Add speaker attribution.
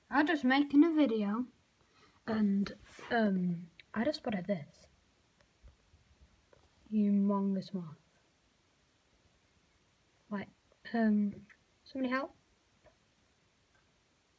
Speaker 1: I'm just making a video, and I just spotted this humongous moth. Like, somebody help?